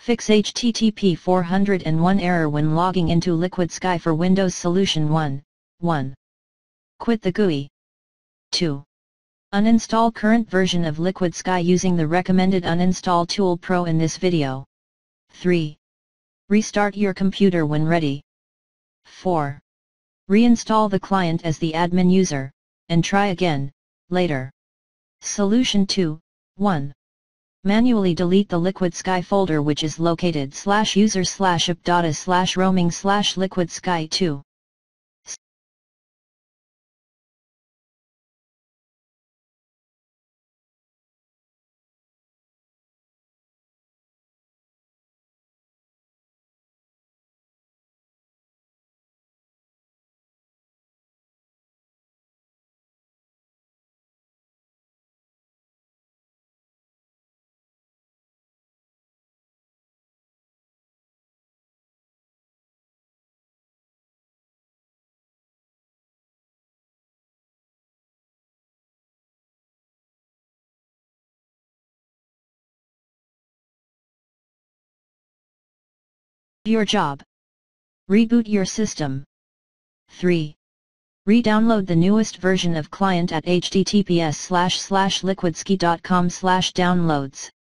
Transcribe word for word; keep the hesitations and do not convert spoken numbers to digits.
Fix H T T P four oh one error when logging into LiquidSky for Windows Solution one. one. Quit the G U I. two. Uninstall current version of LiquidSky using the recommended uninstall tool Pro in this video. three. Restart your computer when ready. four. Reinstall the client as the admin user, and try again, later. Solution two. one. Manually delete the LiquidSky folder which is located slash user slash app data slash roaming slash LiquidSky two. Your job. Reboot your system. three. Re-download the newest version of client at https slash slash liquidsky dot com slash downloads.